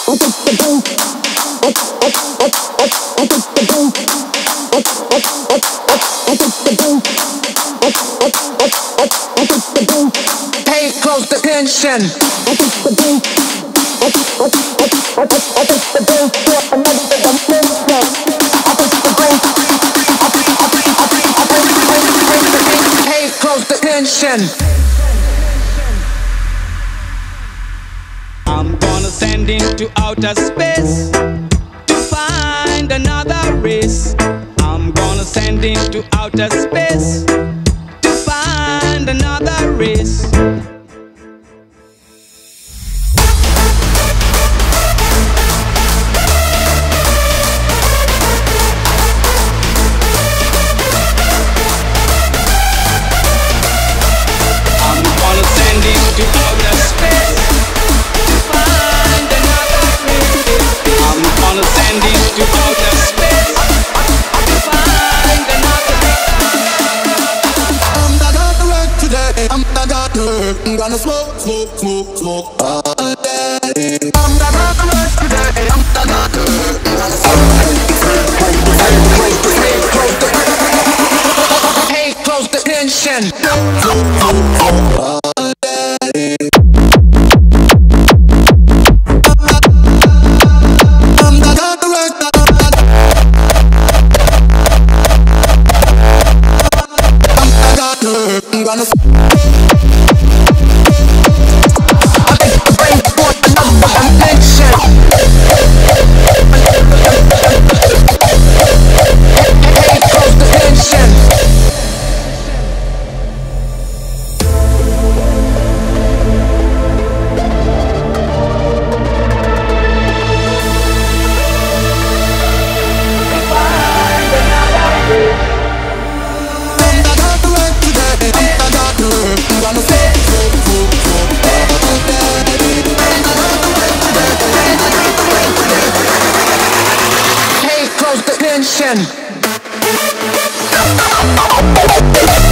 Pay close attention. Pay close attention. I'm gonna send into outer space to find another race. I'm gonna send into outer space to find another race. I'm gonna smoke, smoke, smoke, smoke all day. I'm gonna work today. I'm gonna Pay close attention. all day. I'm gonna work. I'm gonna. Pay close attention.